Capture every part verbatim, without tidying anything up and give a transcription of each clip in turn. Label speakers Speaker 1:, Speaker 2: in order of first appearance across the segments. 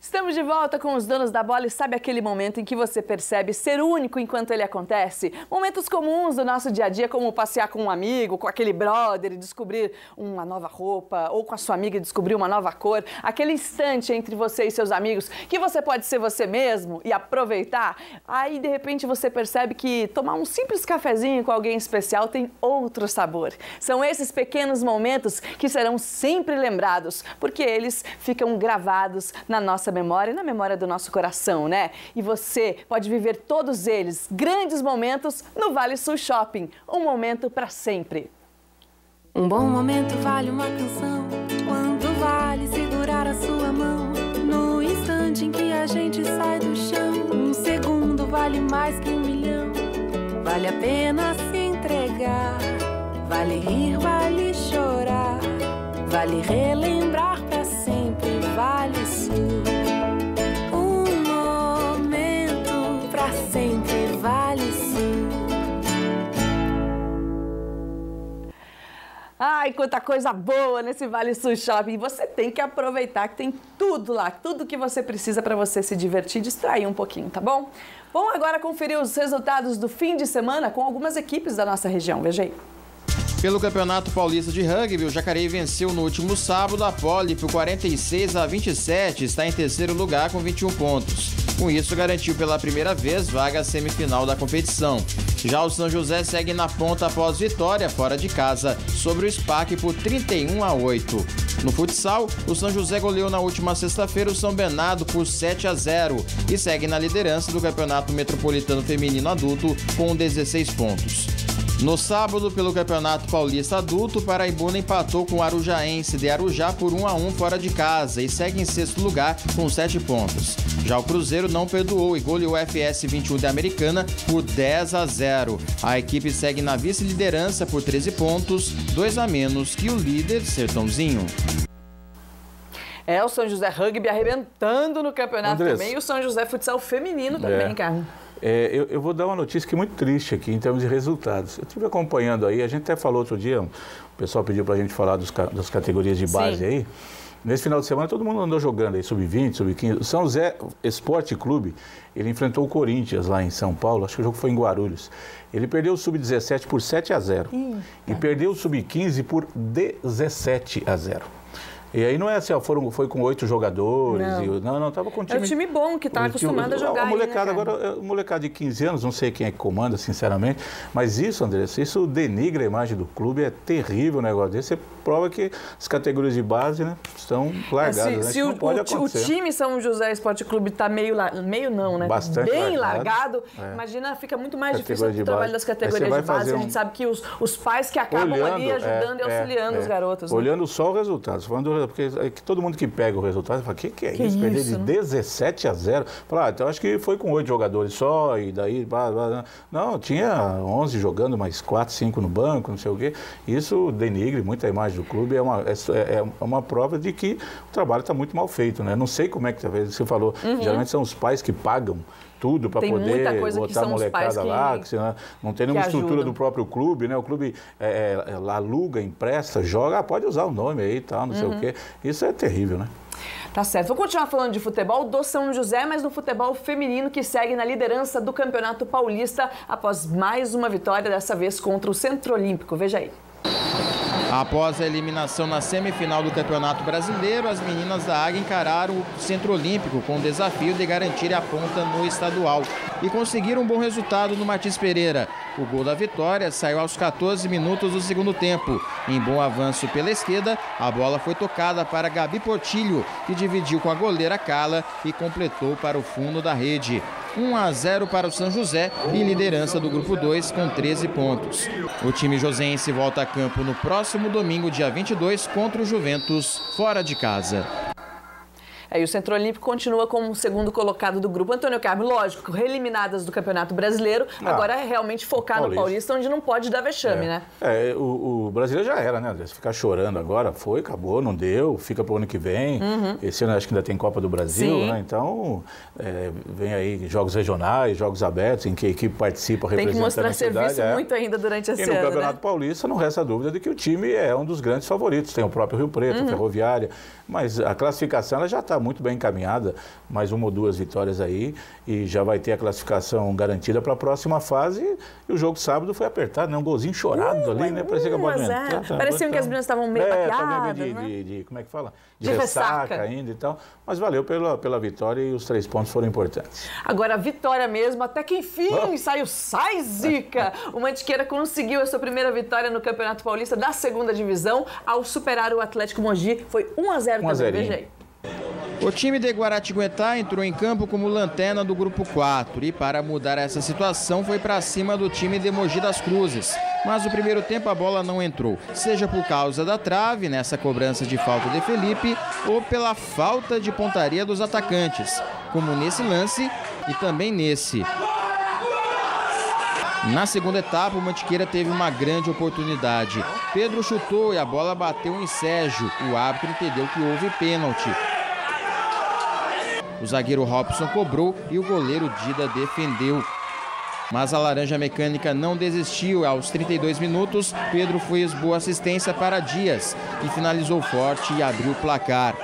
Speaker 1: Estamos de volta com os donos da bola e sabe aquele momento em que você percebe ser único enquanto ele acontece? Momentos comuns do nosso dia a dia, como passear com um amigo, com aquele brother e descobrir uma nova roupa, ou com a sua amiga e descobrir uma nova cor. Aquele instante entre você e seus amigos que você pode ser você mesmo e aproveitar. Aí, de repente, você percebe que tomar um simples cafezinho com alguém especial tem outro sabor. São esses pequenos momentos que serão sempre lembrados, porque eles ficam gravados na nossa memória e na memória do nosso coração, né? E você pode viver todos eles, grandes momentos, no Vale Sul Shopping. Um momento para sempre.
Speaker 2: Um bom momento vale uma canção, quando vale segurar a sua mão. No instante em que a gente sai do chão, um segundo vale mais que um milhão. Vale a pena se entregar, vale rir, vale chorar, vale relembrar pra sempre, Vale Sul. Sempre Vale Sul.
Speaker 1: Ai, quanta coisa boa nesse Vale Sul Shopping. Você tem que aproveitar que tem tudo lá, tudo que você precisa para você se divertir e distrair um pouquinho, tá bom? Vamos agora conferir os resultados do fim de semana com algumas equipes da nossa região. Veja aí.
Speaker 3: Pelo Campeonato Paulista de Rugby, o Jacareí venceu no último sábado a Poli por quarenta e seis a vinte e sete e está em terceiro lugar com vinte e um pontos. Com isso, garantiu pela primeira vez vaga à semifinal da competição. Já o São José segue na ponta após vitória fora de casa sobre o S P A C por trinta e um a oito. No futsal, o São José goleou na última sexta-feira o São Bernardo por sete a zero e segue na liderança do Campeonato Metropolitano Feminino Adulto com dezesseis pontos. No sábado, pelo Campeonato Paulista Adulto, o Paraibuna empatou com o Arujaense de Arujá por um a um fora de casa e segue em sexto lugar com sete pontos. Já o Cruzeiro não perdoou e goleou o F S vinte e um de Americana por dez a zero. A equipe segue na vice-liderança por treze pontos, dois a menos que o líder Sertãozinho.
Speaker 1: É, o São José Rugby arrebentando no campeonato
Speaker 4: Andrés.
Speaker 1: também e o São José Futsal Feminino também,
Speaker 4: É.
Speaker 1: Carlos.
Speaker 4: É, eu, eu vou dar uma notícia que é muito triste aqui em termos de resultados. Eu estive acompanhando aí, a gente até falou outro dia, o pessoal pediu para a gente falar dos, das categorias de base. Sim. Aí. Nesse final de semana todo mundo andou jogando aí, sub vinte, sub quinze. O São José Esporte Clube, ele enfrentou o Corinthians lá em São Paulo, acho que o jogo foi em Guarulhos. Ele perdeu o sub dezessete por sete a zero. Eita. E perdeu o sub quinze por dezessete a zero. E aí não é assim, ó, foram, foi com oito jogadores.
Speaker 1: Não,
Speaker 4: e, não, não, tava com um time...
Speaker 1: É um time bom, que está acostumado a jogar.
Speaker 4: A molecada
Speaker 1: aí, né,
Speaker 4: agora, molecada de quinze anos, não sei quem é que comanda, sinceramente, mas isso, Andressa, isso denigra a imagem do clube, é terrível o negócio desse. Você prova que as categorias de base, né, estão largadas,
Speaker 1: se,
Speaker 4: né?
Speaker 1: se
Speaker 4: Isso
Speaker 1: o,
Speaker 4: não pode
Speaker 1: o,
Speaker 4: acontecer.
Speaker 1: O time São José Esporte Clube está meio, meio não, né?
Speaker 4: Bastante
Speaker 1: bem
Speaker 4: largado.
Speaker 1: largado. É. Imagina, fica muito mais
Speaker 4: Categoria
Speaker 1: difícil o trabalho das categorias de base. A gente
Speaker 4: um...
Speaker 1: sabe que os, os pais que acabam
Speaker 4: olhando,
Speaker 1: ali ajudando
Speaker 4: é,
Speaker 1: e auxiliando
Speaker 4: é,
Speaker 1: os garotos.
Speaker 4: É.
Speaker 1: Né?
Speaker 4: Olhando só o resultado. Falando, porque é que todo mundo que pega o resultado fala, o que, que é que isso? Perder de dezessete a zero. Fala, ah, então acho que foi com oito jogadores só, e daí... Blá, blá. Não, tinha onze jogando, mais quatro, cinco no banco, não sei o quê. Isso denigre muito a imagem do clube, é uma, é, é uma prova de que o trabalho está muito mal feito, né? Não sei como é que talvez você falou, uhum. Geralmente são os pais que pagam tudo para poder botar a molecada que, lá, que senão não tem nenhuma estrutura do próprio clube, né? O clube é, é, aluga, empresta, joga, ah, pode usar o nome aí e tal, não uhum. sei o quê. Isso é terrível, né?
Speaker 1: Tá certo. Vou continuar falando de futebol do São José, mas no futebol feminino que segue na liderança do Campeonato Paulista após mais uma vitória, dessa vez contra o Centro Olímpico. Veja aí.
Speaker 3: Após a eliminação na semifinal do Campeonato Brasileiro, as meninas da Águia encararam o Centro Olímpico com o desafio de garantir a ponta no estadual e conseguiram um bom resultado no Martins Pereira. O gol da vitória saiu aos quatorze minutos do segundo tempo. Em bom avanço pela esquerda, a bola foi tocada para Gabi Portilho, que dividiu com a goleira Carla e completou para o fundo da rede. um a zero para o São José e liderança do grupo dois com treze pontos. O time josense volta a campo no próximo domingo, dia vinte e dois, contra o Juventus, fora de casa.
Speaker 1: É, e o Centro Olímpico continua como o segundo colocado do grupo. Antônio Carmo, lógico, reeliminadas do Campeonato Brasileiro, ah, agora é realmente focar Paulista. no Paulista, onde não pode dar vexame,
Speaker 4: é.
Speaker 1: né?
Speaker 4: É, o, o brasileiro já era, né, André? Se ficar chorando agora, foi, acabou, não deu, fica pro ano que vem. Uhum. Esse ano acho que ainda tem Copa do Brasil, Sim. né? Então, é, vem aí jogos regionais, jogos abertos, em que a equipe participa representando a cidade.
Speaker 1: Tem que mostrar serviço é. muito ainda durante esse ano,
Speaker 4: E no Campeonato
Speaker 1: né?
Speaker 4: Paulista não resta dúvida de que o time é um dos grandes favoritos. Tem o próprio Rio Preto, uhum. a Ferroviária, mas a classificação ela já está muito bem encaminhada, mais uma ou duas vitórias aí, e já vai ter a classificação garantida para a próxima fase. E o jogo sábado foi apertado, né? Um golzinho chorado uh, ali, né? Parecia que a bola não entrava.
Speaker 1: Parecia que as meninas estavam meio
Speaker 4: é,
Speaker 1: baqueadas,
Speaker 4: de,
Speaker 1: né?
Speaker 4: de, de, como é que fala?
Speaker 1: De, de ressaca.
Speaker 4: ressaca ainda e tal. Mas valeu pela, pela vitória e os três pontos foram importantes.
Speaker 1: Agora, a vitória mesmo, até que enfim oh. saiu, sai zica! O Mantiqueira conseguiu a sua primeira vitória no Campeonato Paulista da segunda divisão ao superar o Atlético Mogi. Foi um a zero também, veja aí.
Speaker 3: O time de Guaratinguetá entrou em campo como lanterna do grupo quatro e para mudar essa situação foi para cima do time de Mogi das Cruzes. Mas no primeiro tempo a bola não entrou, seja por causa da trave nessa cobrança de falta de Felipe ou pela falta de pontaria dos atacantes, como nesse lance e também nesse. Na segunda etapa, o Mantiqueira teve uma grande oportunidade. Pedro chutou e a bola bateu em Sérgio. O árbitro entendeu que houve pênalti. O zagueiro Robson cobrou e o goleiro Dida defendeu. Mas a Laranja Mecânica não desistiu. Aos trinta e dois minutos, Pedro fez boa assistência para Dias, que finalizou forte e abriu o placar.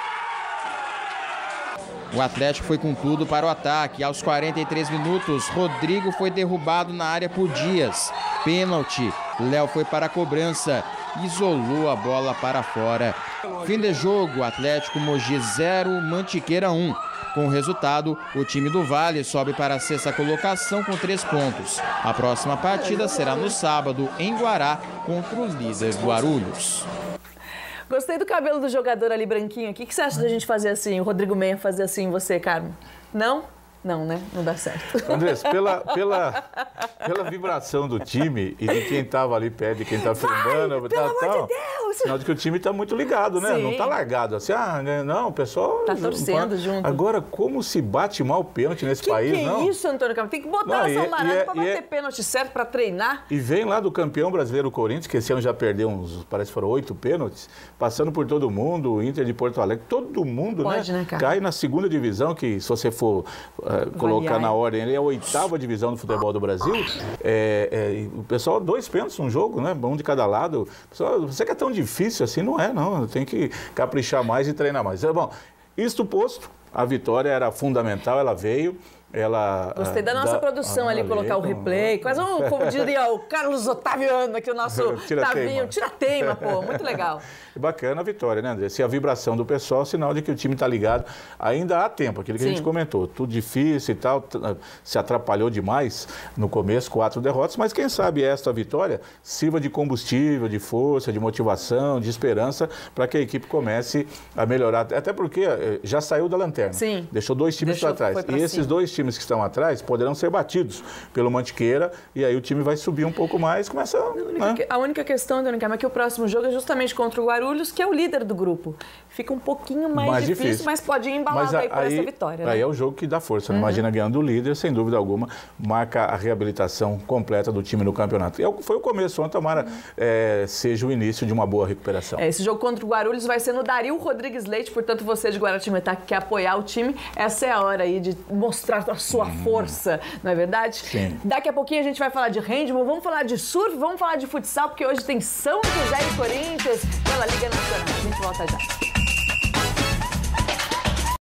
Speaker 3: O Atlético foi com tudo para o ataque. Aos quarenta e três minutos, Rodrigo foi derrubado na área por Dias. Pênalti. Léo foi para a cobrança. Isolou a bola para fora. Fim de jogo, Atlético Mogi zero, Mantiqueira um. Com o resultado, o time do Vale sobe para a sexta colocação com três pontos. A próxima partida será no sábado, em Guará, contra o líder Guarulhos.
Speaker 1: Gostei do cabelo do jogador ali branquinho aqui. O que você acha da gente fazer assim, o Rodrigo Menha fazer assim em você, Carmen? Não? Não, né? Não dá certo.
Speaker 4: Andrés, pela, pela, pela vibração do time e de quem estava ali perto, de quem estava filmando,
Speaker 1: pelo amor
Speaker 4: tal,
Speaker 1: de Deus!
Speaker 4: Sinal de que o time está muito ligado, né? Sim. Não está largado assim, ah, não, o pessoal...
Speaker 1: Tá torcendo não, junto.
Speaker 4: Agora, como se bate mal o pênalti nesse
Speaker 1: que
Speaker 4: país,
Speaker 1: que
Speaker 4: não?
Speaker 1: Que isso, Antônio Carlos? Tem que botar não, essa amarada para bater é... pênalti certo, para treinar.
Speaker 4: E vem lá do campeão brasileiro Corinthians, que esse ano já perdeu uns, parece que foram oito pênaltis, passando por todo mundo, o Inter de Porto Alegre, todo mundo,
Speaker 1: Pode,
Speaker 4: né?
Speaker 1: né cara?
Speaker 4: Cai na segunda divisão, que se você for uh, colocar na ordem, ele é a oitava divisão do futebol do Brasil. É, é, o pessoal, dois pênaltis no jogo, né? Um de cada lado. O pessoal, você que é tão difícil assim, não é, não. Tem que caprichar mais e treinar mais. Bom, isto posto, a vitória era fundamental, ela veio. Ela,
Speaker 1: Gostei da nossa da, produção ah, ali, ali, colocar o replay. Quase um, como diria o Carlos Otaviano, aqui o nosso Tavinho. Tira-teima, pô. Muito legal.
Speaker 4: Bacana a vitória, né, André? Se a vibração do pessoal, sinal de que o time está ligado. Ainda há tempo, aquilo que Sim. a gente comentou. Tudo difícil e tal, se atrapalhou demais no começo, quatro derrotas, mas quem sabe esta vitória sirva de combustível, de força, de motivação, de esperança, para que a equipe comece a melhorar. Até porque já saiu da lanterna.
Speaker 1: Sim.
Speaker 4: Deixou dois times para trás. E esses cima. dois times que estão atrás poderão ser batidos pelo Mantiqueira e aí o time vai subir um pouco mais, começa... A única,
Speaker 1: né? a única questão, Dona Carmen, é que o próximo jogo é justamente contra o Guarulhos, que é o líder do grupo. Fica um pouquinho mais, mais difícil, difícil, mas pode ir embalado mas a, aí por aí, essa vitória. Aí
Speaker 4: né? é o jogo que dá força. Uhum. Imagina ganhando o líder, sem dúvida alguma, marca a reabilitação completa do time no campeonato. E foi o começo, ontem, tomara uhum. é, seja o início de uma boa recuperação.
Speaker 1: É, esse jogo contra o Guarulhos vai ser no Dario Rodrigues Leite, portanto você de Guaratinguetá que quer apoiar o time, essa é a hora aí de mostrar a sua uhum. força, não é verdade?
Speaker 4: Sim.
Speaker 1: Daqui a pouquinho a gente vai falar de handball, vamos falar de surf, vamos falar de futsal, porque hoje tem São José e Corinthians pela Liga Nacional. A gente volta já.